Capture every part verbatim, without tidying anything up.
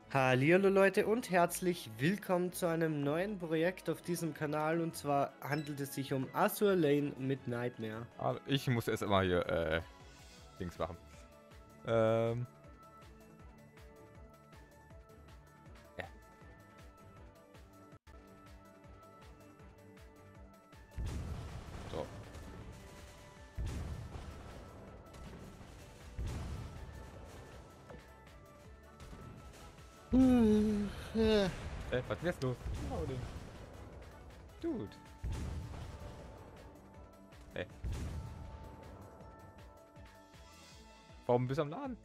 Hallihallo Leute und herzlich willkommen zu einem neuen Projekt auf diesem Kanal, und zwar handelt es sich um Azur Lane mit Nightmare. Aber ich muss erst immer hier äh, Dings machen. Ähm. Ja. So. Hm, äh. Äh, was ist jetzt los? Oh, denn. Dude. Hey. Warum bist du am Laden?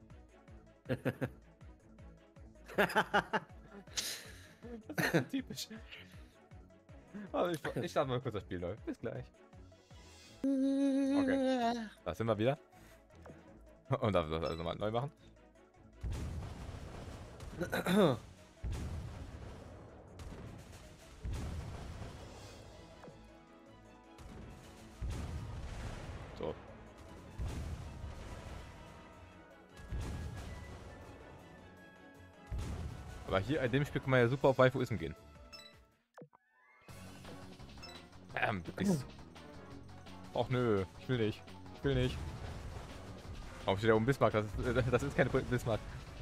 Das ist so typisch. Also ich, ich starte mal kurz das Spiel neu. Bis gleich. Okay. Da sind wir wieder. Und darf das also mal neu machen. So. Aber hier in dem Spiel kann man ja super auf Waifuism gehen. Ähm, nichts. Och nö, ich will nicht. Ich will nicht. Warum steht da oben Bismarck? Das ist, das ist keine Bismarck.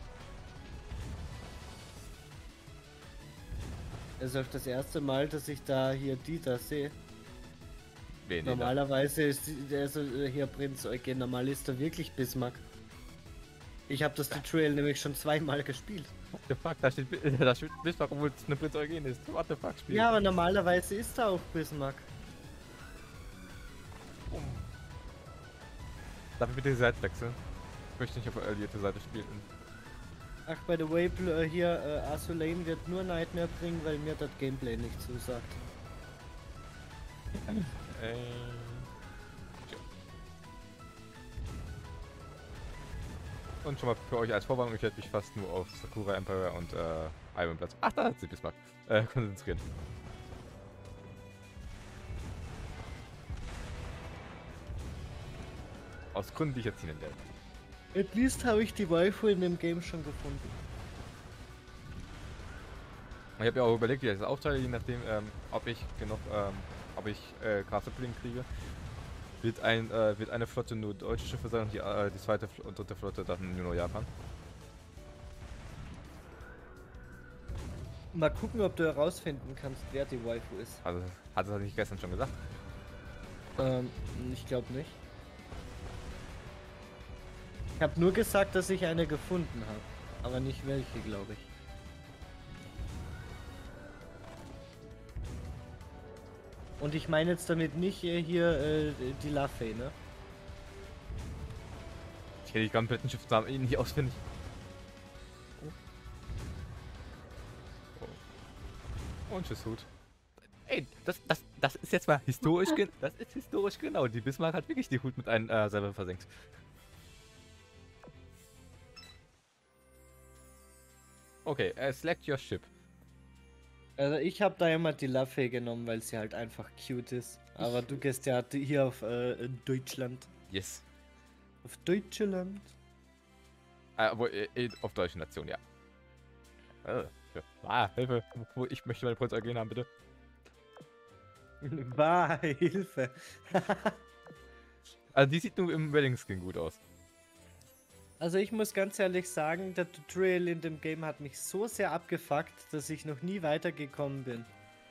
Es ist auch das erste Mal, dass ich da hier Dieter sehe. Nee, nee, Normalerweise ist der so hier Prinz Eugen, normal ist er wirklich Bismarck. Ich habe das Tutorial nämlich schon zweimal gespielt. What the fuck, da steht, da steht Bismarck, obwohl es eine Prinz Eugen ist. What the fuck, Spiel. Ja, aber normalerweise ist er auch Bismarck. Darf ich bitte die Seite wechseln? Ich möchte nicht auf der alliierte Seite spielen. Ach, by the way, hier äh, Azur Lane wird nur Nightmare bringen, weil mir das Gameplay nicht zusagt. Äh, und schon mal für euch als Vorwarnung, ich werde mich fast nur auf Sakura Empire und äh, Iron Platz. Ach, da hat sie Bismarck. Äh, konzentrieren. Aus Gründen, die ich jetzt nennen werde. At least habe ich die Waifu in dem Game schon gefunden. Ich habe ja auch überlegt, wie ich das aufteile, je nachdem, ähm, ob ich genug, ähm, ob ich äh, Castle Pudding kriege. Wird, ein, äh, wird eine Flotte nur deutsche Schiffe sein und die, äh, die zweite Fl und dritte Flotte dann nur Japan. Mal gucken, ob du herausfinden kannst, wer die Waifu ist. Also, hat er nicht gestern schon gesagt? Ähm, ich glaube nicht. Ich habe nur gesagt, dass ich eine gefunden habe, aber nicht welche, glaube ich. Und ich meine jetzt damit nicht äh, hier äh, die Lafay, ne? Ich kenne die kompletten Schiffsnamen eh nicht auswendig. Oh. Und tschüss, Hut. Ey, das, das, das ist jetzt mal historisch, das ist historisch genau. Die Bismarck hat wirklich die Hut mit einem äh, selber versenkt. Okay, uh, select your ship. Also ich habe da immer die Lafay genommen, weil sie halt einfach cute ist. Aber ich du gehst ja hier auf äh, Deutschland. Yes. Auf Deutschland. Äh, wo, äh, auf deutsche Nation, ja. Äh, ja. Ah, Hilfe. Ich möchte meine Prinz Eugen haben, bitte. Bah, Hilfe. Also die sieht nur im Wedding Skin gut aus. Also ich muss ganz ehrlich sagen, der Tutorial in dem Game hat mich so sehr abgefuckt, dass ich noch nie weitergekommen bin.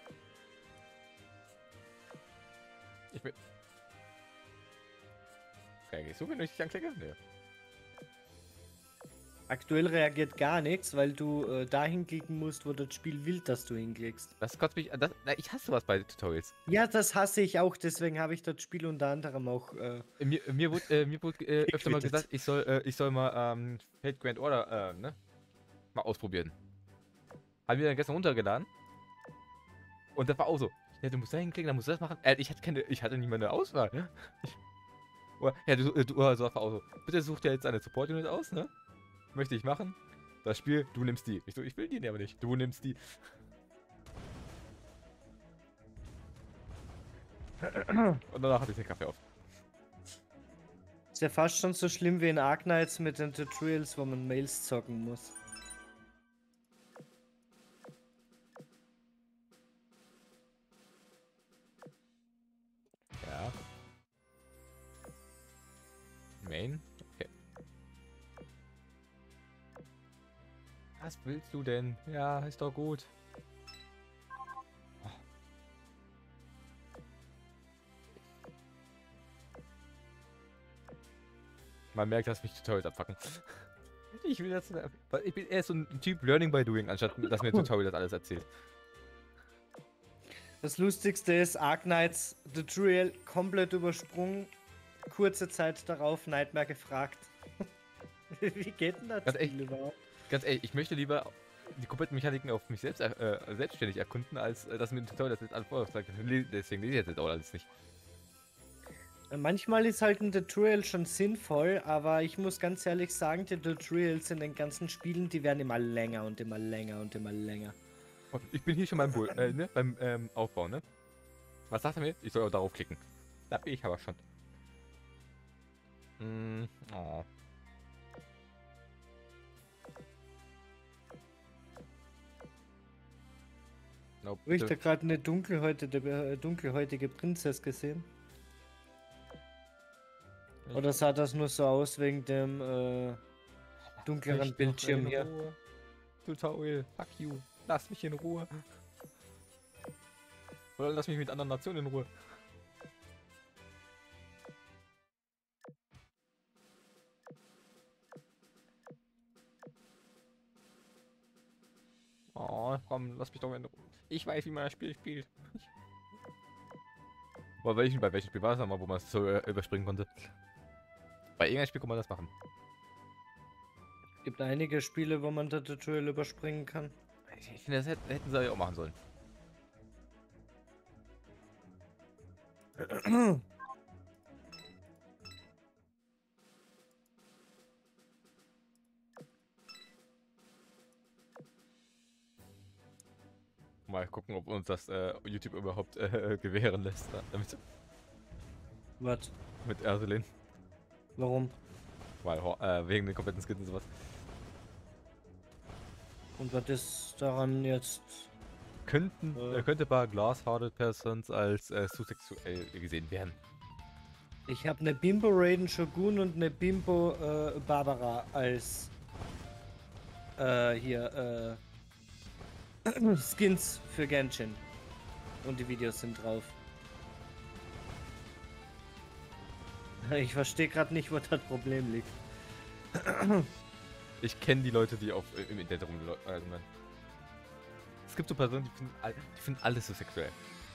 Ich bin... Reagierst du, wenn ich dich anklicke? Nee. Aktuell reagiert gar nichts, weil du äh, dahin klicken musst, wo das Spiel will, dass du hinklickst. Das kotzt mich... Das, na, ich hasse sowas bei Tutorials. Ja, das hasse ich auch, deswegen habe ich das Spiel unter anderem auch... Äh, mir, mir wurde, äh, mir wurde äh, öfter mal gesagt, ich soll, äh, ich soll mal ähm, Fate Grand Order, äh, ne? Mal ausprobieren. Haben wir dann gestern runtergeladen. Und das war auch so. Ja, du musst da hinklicken, dann musst du das machen. Äh, ich hatte keine, ich hatte nicht mal eine Auswahl. Ich, oder, ja, du, du also auch so. Bitte such dir jetzt eine Support Unit aus, ne? Möchte ich machen. Das Spiel, du nimmst die. Ich so, ich will die aber nicht. Du nimmst die. Und danach hatte ich den Kaffee auf. Ist ja fast schon so schlimm wie in Arknights mit den Tutorials, wo man Mails zocken muss. Main? Okay. Was willst du denn? Ja, ist doch gut. Man merkt, dass mich Tutorials abfacken. Ich will das. Ich bin eher so ein Typ Learning by Doing, anstatt dass mir Tutorial das alles erzählt. Das Lustigste ist, Arknights Tutorial komplett übersprungen. Kurze Zeit darauf Nightmare gefragt. Wie geht denn das Ganz Spiel echt, überhaupt? Ganz ehrlich, ich möchte lieber die kompletten Mechaniken auf mich selbst äh, selbstständig erkunden, als äh, dass mir ein Tutorial das jetzt alles vorher sagt. Deswegen lese ich jetzt auch alles nicht. Manchmal ist halt ein Tutorial schon sinnvoll, aber ich muss ganz ehrlich sagen, die Tutorials in den ganzen Spielen, die werden immer länger und immer länger und immer länger. Und ich bin hier schon beim, Bull, äh, ne, beim ähm, Aufbau, ne? Was sagt er mir? Ich soll auch darauf klicken. Da bin ich aber schon. Mm, oh. Nope, Habe ich da gerade eine dunkelhäutige, äh, dunkelhäutige Prinzess gesehen? Ich Oder sah das nur so aus wegen dem äh, dunkleren Bildschirm hier? Ruhe. Tutorial, fuck you. Lass mich in Ruhe. Oder lass mich mit anderen Nationen in Ruhe. Oh, komm, lass mich doch in Ruhe. Ich weiß, wie man das Spiel spielt. Bei welchem, bei welchem Spiel war es nochmal, wo man es so äh, überspringen konnte? Bei irgendeinem Spiel kann man das machen. Es gibt einige Spiele, wo man das Tutorial überspringen kann. Ich, ich finde, das hätten, hätten sie ja auch machen sollen. Mal gucken, ob uns das äh, YouTube überhaupt äh, gewähren lässt. Da, damit, Was? mit Erselin. Warum? Weil, äh, wegen den kompletten Skins und sowas. Und was ist daran jetzt? Könnten, Äh. äh, könnte bei Glass-Hearted Persons als äh, zu sexuell gesehen werden. Ich habe eine Bimbo Raiden Shogun und eine Bimbo äh, Barbara als äh, hier äh, Skins für Genshin. Und die Videos sind drauf. Ich verstehe gerade nicht, wo das Problem liegt. Ich kenne die Leute, die auf, im Internet rumlaufen. Es gibt so Personen, die finden, all, die finden alles so sexuell.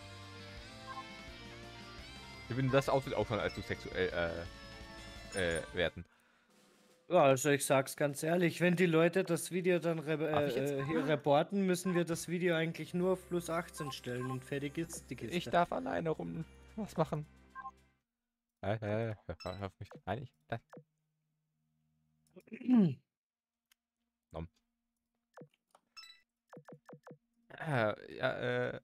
Die würden das Outfit auch schon als so sexuell äh, äh, werten. Ja, also ich sag's ganz ehrlich, wenn die Leute das Video dann re äh, hier reporten, müssen wir das Video eigentlich nur auf plus achtzehn stellen und fertig ist die Kiste. Ich darf alleine rum was machen. Äh, äh, hör auf mich. Nein, ich. Nein. Nom. Äh, ja, äh.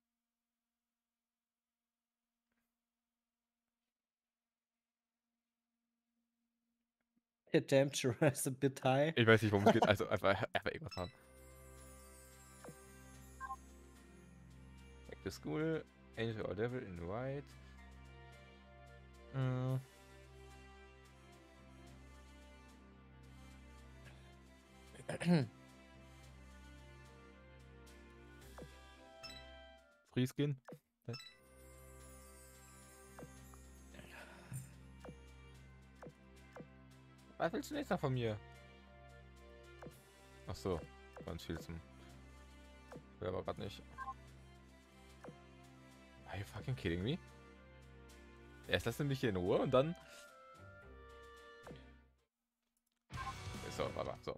Der Temperature is a bit high. Ich weiß nicht, worum es geht, also einfach, einfach irgendwas haben. Back to school, Angel or Devil in White. Mm. Free Skin. Was willst du jetzt noch von mir? Ach so, ganz viel zum. Ich will aber gerade nicht. Are you fucking kidding me? Erst lassen mich hier in Ruhe und dann. So, aber so.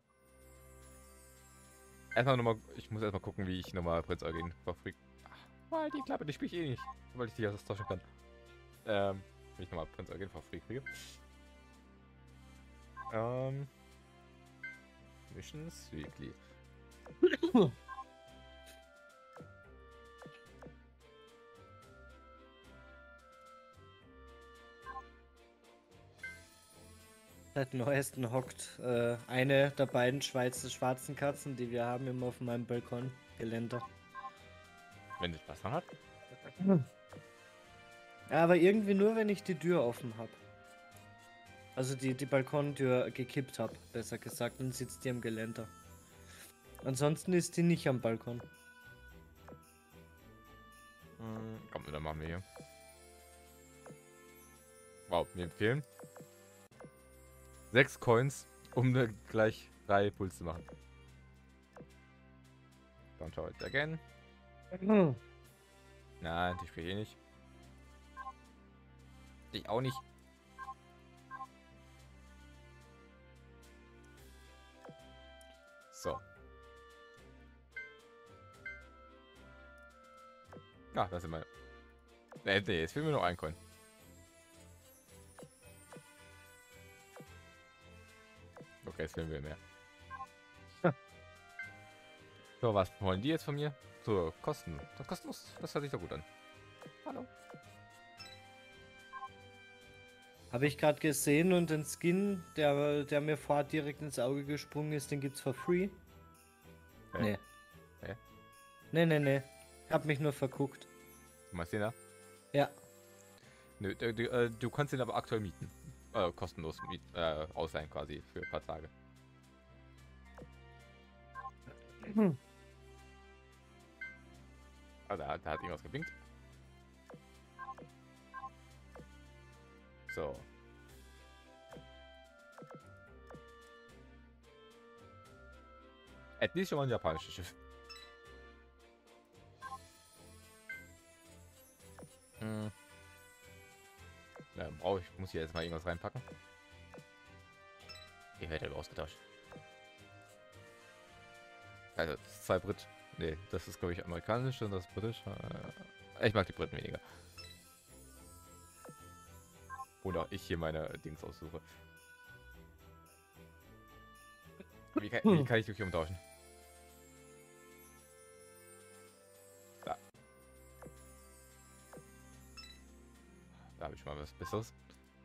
Erstmal nochmal. Ich muss erstmal gucken, wie ich nochmal Prinz Eugen verfriegt. Weil die Klappe, die spiele ich eh nicht. Weil ich die austauschen kann. Ähm, wenn ich nochmal Prinz Eugen verfriegt kriege. Ähm. Missions Weekly. Seit neuesten hockt äh, eine der beiden Schweizer schwarzen Katzen, die wir haben, immer auf meinem Balkongeländer. Wenn es Spaß hat. Ja, aber irgendwie nur, wenn ich die Tür offen habe. Also die, die Balkontür gekippt habe, besser gesagt, und sitzt die am Geländer. Ansonsten ist die nicht am Balkon. Hm, komm, dann machen wir hier. Wow, wir empfehlen. Sechs Coins, um ne gleich drei Puls zu machen. Don't try it again. Hm. Nein, ich will eh nicht. Ich auch nicht. So. Ah, das sind meine. Nee, nee, jetzt fehlen mir noch ein Coin. Okay, jetzt fehlen wir mehr. So, was wollen die jetzt von mir? So, Kosten. Das kostenlos. Das hört sich doch gut an. Hallo. Habe ich gerade gesehen und den Skin, der, der mir vorher direkt ins Auge gesprungen ist, den gibt's for free. Hä? Nee. Hä? Nee, nee, nee. Hab mich nur verguckt. Du meinst den da? Ja. Nö, du, du, äh, du kannst den aber aktuell mieten. Äh, kostenlos miet, äh, ausleihen quasi für ein paar Tage. Hm. Ah, da, da hat irgendwas geblinkt. So. Endlich schon mal ein japanisches Schiff. Hm. Ja, brauche ich, muss hier jetzt mal irgendwas reinpacken. Ich werde ausgetauscht. Also zwei Brit. Nee, das ist glaube ich amerikanisch und das britisch. Äh, ich mag die Briten weniger. Oder ich hier meine Dings aussuche. Wie kann, wie kann ich dich umtauschen? Da. Da habe ich mal was Besseres.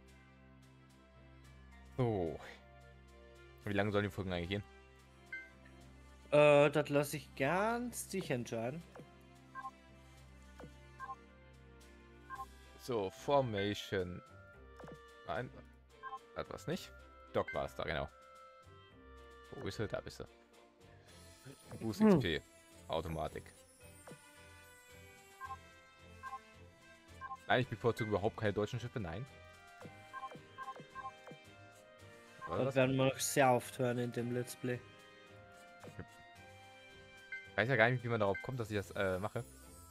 So. Wie lange sollen die Folgen eigentlich gehen? Äh, das lasse ich ganz dich entscheiden. So, Formation. Nein, etwas nicht. Doc war es da, genau. Wo bist du? Da bist du. Boost X P. Automatik. Nein, ich bevorzuge überhaupt keine deutschen Schiffe, nein. Das, das werden wir noch sehr oft hören in dem Let's Play. Ich weiß ja gar nicht, wie man darauf kommt, dass ich das äh, mache.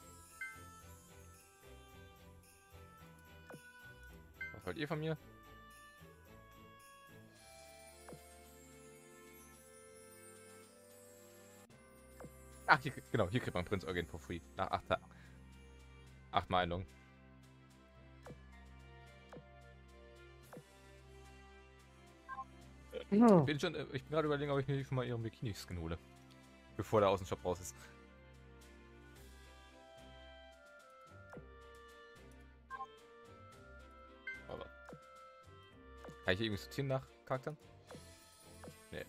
Was wollt ihr von mir? Ach, hier, genau, hier kriegt man Prinz Eugen for free. Nach acht, acht Meinungen. Ich bin schon, ich bin gerade überlegen, ob ich mir schon mal ihren Bikini-Skin hole. Bevor der Außenshop raus ist. Aber. Kann ich irgendwie sortieren nach Charakteren? Nee.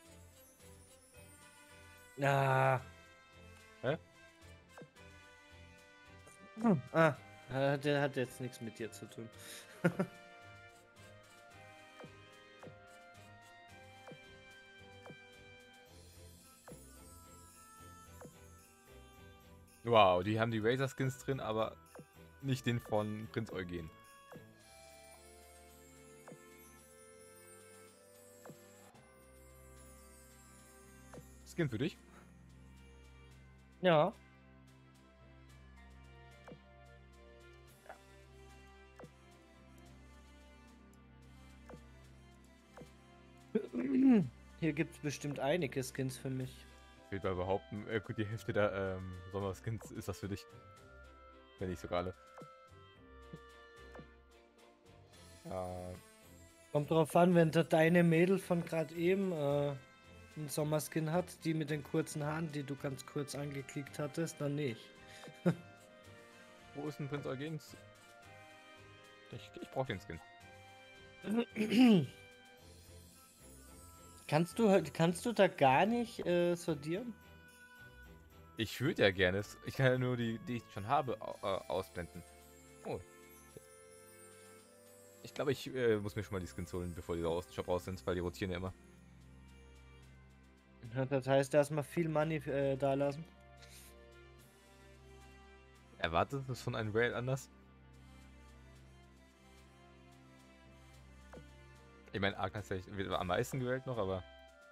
Ah. Hä? Ah, der hat jetzt nichts mit dir zu tun. Wow, die haben die Razer Skins drin, aber nicht den von Prinz Eugen. Skin für dich? Ja. Hier gibt es bestimmt einige Skins für mich. Ich will mal behaupten, äh, gut, die Hälfte der ähm, Sommerskins ist das für dich. Wenn nicht sogar alle. Äh, Kommt drauf an, wenn da deine Mädel von gerade eben äh, einen Sommerskin hat, die mit den kurzen Haaren, die du ganz kurz angeklickt hattest, dann nicht. wo ist ein Prinz Eugen? Ich, ich brauche den Skin. Kannst du halt, kannst du da gar nicht äh, sortieren? Ich würde ja gerne. Ich kann ja nur die, die ich schon habe, au- äh, ausblenden. Oh. Ich glaube, ich äh, muss mir schon mal die Skins holen, bevor die aus dem Shop raus sind, weil die rotieren ja immer. Ja, das heißt, erstmal viel Money äh, da lassen. Erwartet es von einem Rail anders? Ich meine, Agnes wird am meisten gewählt noch, aber...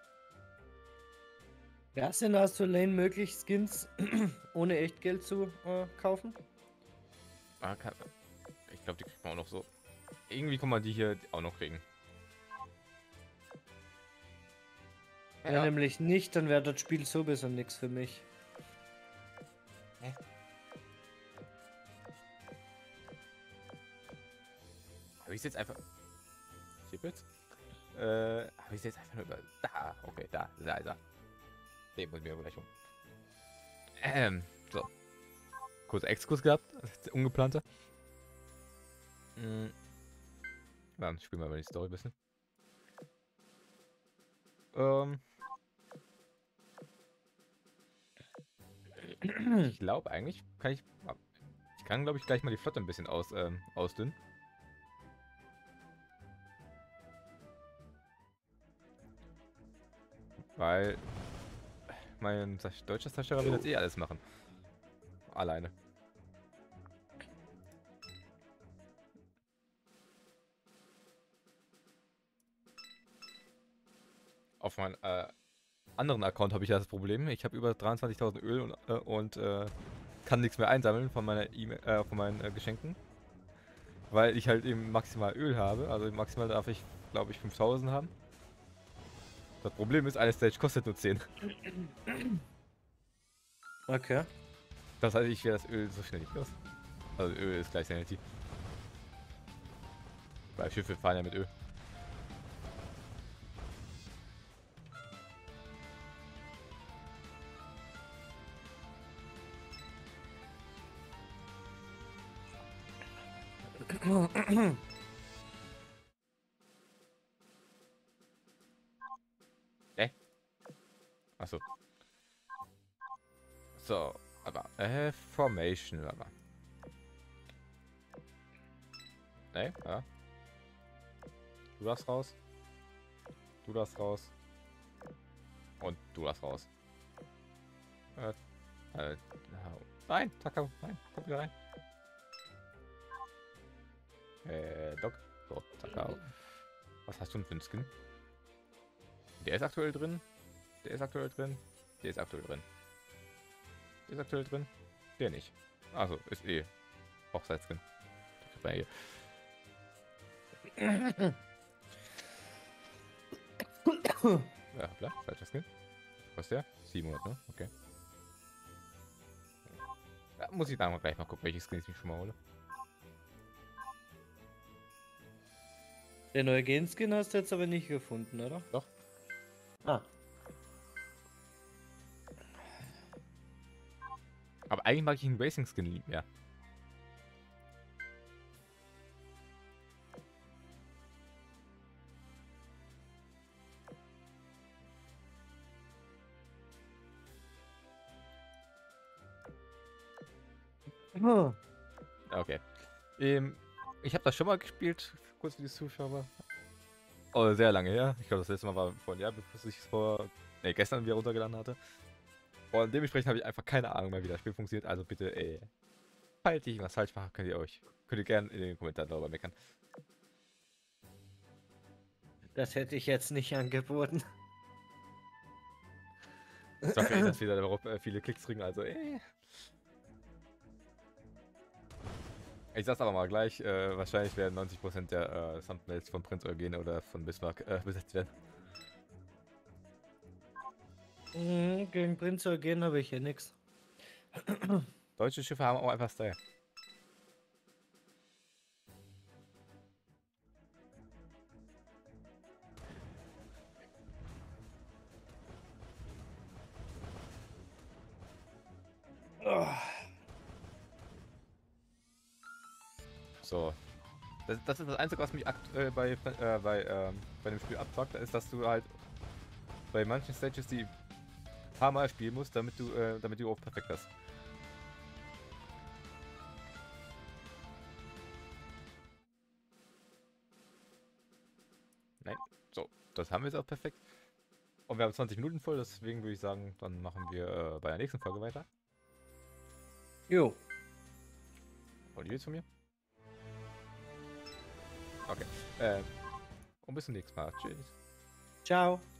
Ja, sind hast du Lane möglich, Skins ohne Echtgeld zu äh, kaufen? Ah, kann, ich glaube, die kriegt man auch noch so. Irgendwie kann man die hier auch noch kriegen. Wenn Ja. nämlich nicht, dann wäre das Spiel sowieso nichts für mich. Hä? Habe ich jetzt einfach... Chip jetzt? Äh, habe ich jetzt einfach nur über... Da, okay, da, da ist er. Den muss ich mir gleich um. Ähm, so. Kurz Exkurs gehabt, ungeplanter. Mhm. Dann spielen wir mal die Story ein bisschen. Ähm... Ich glaube eigentlich kann ich... Ich kann, glaube ich, gleich mal die Flotte ein bisschen aus, ähm, ausdünnen. Weil mein deutscher Zerstörer will jetzt eh alles machen. Alleine. Auf meinem äh, anderen Account habe ich ja das Problem. Ich habe über dreiundzwanzigtausend Öl und, äh, und äh, kann nichts mehr einsammeln von meiner E-Mail, äh, von meinen äh, Geschenken. Weil ich halt eben maximal Öl habe. Also maximal darf ich, glaube ich, fünftausend haben. Das Problem ist, eine Stage kostet nur zehn. Okay. Das heißt, ich werde das Öl so schnell nicht los. Also Öl ist gleich Sanity. Weil Schiffe fahren ja mit Öl. Äh? Achso. So, aber äh, Formation, aber. Ne, ja. Du darfst raus. Du darfst raus. Und du darfst raus. Äh, äh, nein, Takao, nein, komm wieder rein. Äh, Doc. So, Takao. Was hast du denn für einen Skin? Der ist aktuell drin. Der ist aktuell drin. Der ist aktuell drin. Der ist aktuell drin. Der nicht. Also, ist eh Hochzeitsskin. Ja, klar, falscher Skin. Was ist der? siebenhundert, ne? Okay. Da muss ich da mal gleich mal gucken, welche Skins ich schon mal hole. Den neue Gen-Skin hast du jetzt aber nicht gefunden, oder? Doch. Ah. Aber eigentlich mag ich einen Racing-Skin lieb, ja. Oh. Okay. Ähm, ich habe das schon mal gespielt, kurz für die Zuschauer. Oh, sehr lange her. Ich glaube, das letzte Mal war vor einem Jahr, bevor ich es vor... Ne, gestern wieder runtergeladen hatte. Und dementsprechend habe ich einfach keine Ahnung mehr, wie das Spiel funktioniert. Also bitte, ey, falls ich was falsch mache, könnt ihr euch... Könnt ihr gerne in den Kommentaren darüber meckern. Das hätte ich jetzt nicht angeboten. Ich hoffe, eh, dass wir darauf äh, viele Klicks kriegen, also ey. Ich sag's aber mal gleich, äh, wahrscheinlich werden neunzig Prozent der äh, Thumbnails von Prinz Eugen oder von Bismarck äh, besetzt werden. Mhm, gegen Prinz Eugen habe ich hier nichts. Deutsche Schiffe haben auch einfach Style. Oh. So. Das, das ist das Einzige, was mich aktuell bei, äh, bei, ähm, bei dem Spiel abfuckt, ist, dass du halt bei manchen Stages die ein paar Mal spielen musst, damit du, äh, damit du auch perfekt hast. das haben wir jetzt auch perfekt. Und wir haben zwanzig Minuten voll, deswegen würde ich sagen, dann machen wir äh, bei der nächsten Folge weiter. Jo. Und ihr jetzt von mir? Okay. Äh, und bis zum nächsten Mal. Tschüss. Ciao.